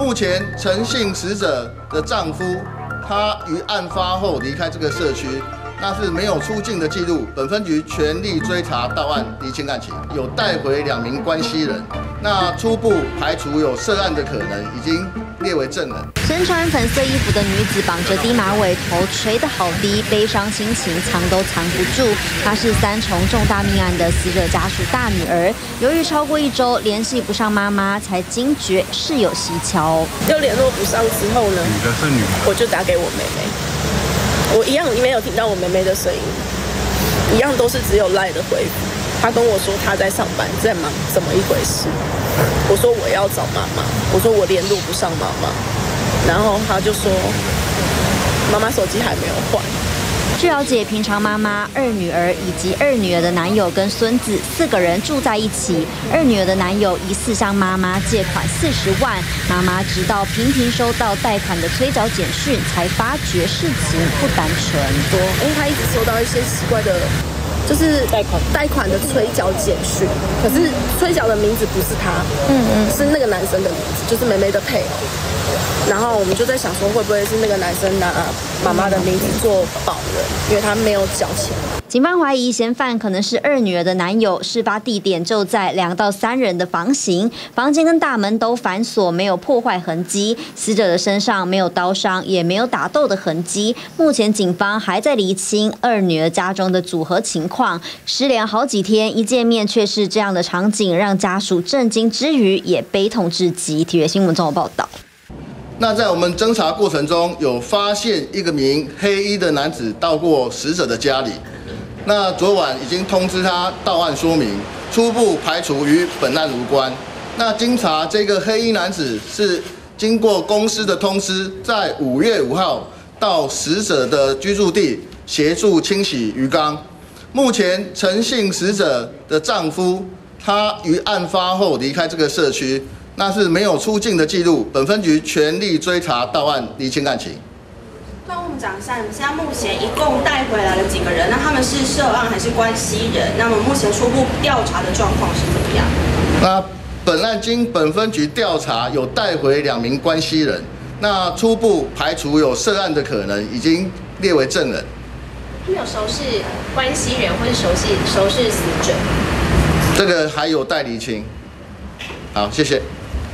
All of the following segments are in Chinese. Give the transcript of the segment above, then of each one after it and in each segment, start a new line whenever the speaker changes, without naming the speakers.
目前陈姓死者的丈夫，他于案发后离开这个社区，那是没有出境的记录。本分局全力追查到案，厘清案情，有带回2名关系人。那初步排除有涉案的可能，已经列为证人。
身穿粉色衣服的女子绑着低马尾，头垂得好低，悲伤心情藏都藏不住。她是3重重大命案的死者家属大女儿，由于超过1周联系不上妈妈，才惊觉事有蹊跷。
又联络不上之后呢，
女的是女的，
我就打给我妹妹，我一样没有听到我妹妹的声音，一样都是只有赖的回复。她跟我说她在上班，在忙，怎么一回事？我说我要找妈妈，我说我联络不上妈妈，然后她就说妈妈手机还没有换。
据了解，平常妈妈、2女儿以及2女儿的男友跟孙子4个人住在一起。2女儿的男友疑似向妈妈借款40万，妈妈直到频频收到贷款的催缴简讯，才发觉事情不单纯。
他一直收到一些奇怪的，就是贷款的催缴简讯，可是催缴的名字不是他，是那个男生的名字，就是梅梅的配偶。然后我们就在想说，会不会是那个男生拿妈妈的名字做保人，因为他没有缴钱。
警方怀疑嫌犯可能是2女儿的男友，事发地点就在2到3人的房型，房间跟大门都反锁，没有破坏痕迹。死者的身上没有刀伤，也没有打斗的痕迹。目前警方还在厘清2女儿家中的组合情况。失联好几天，一见面却是这样的场景，让家属震惊之余也悲痛至极。体育新闻综合报道。
那在我们侦查过程中，有发现一名黑衣的男子到过死者的家里。那昨晚已经通知他到案说明，初步排除与本案无关。那经查，这个黑衣男子是经过公司的通知，在5月5号到死者的居住地协助清洗鱼缸。目前陈姓死者的丈夫，他于案发后离开这个社区。那是没有出境的记录，本分局全力追查到案，厘清案情。
那我们讲一下，你们现在目前一共带回来了几个人？那他们是涉案还是关系人？那么目前初步调查的状况是怎么样？
那本案经本分局调查，有带回2名关系人。那初步排除有涉案的可能，已经列为证人。
他们有熟识关系人或是熟识死者？
这个还有待厘清。好，谢谢。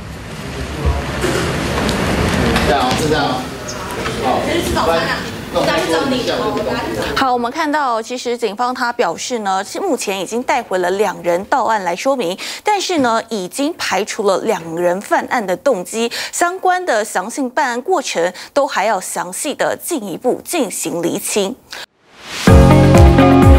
这样是这样。好，这是吃早餐啊。我打去找你。
好，我们看到，其实警方他表示呢，目前已经带回了2人到案来说明，但是呢，已经排除了2人犯案的动机，相关的详细办案过程都还要详细的进一步进行厘清。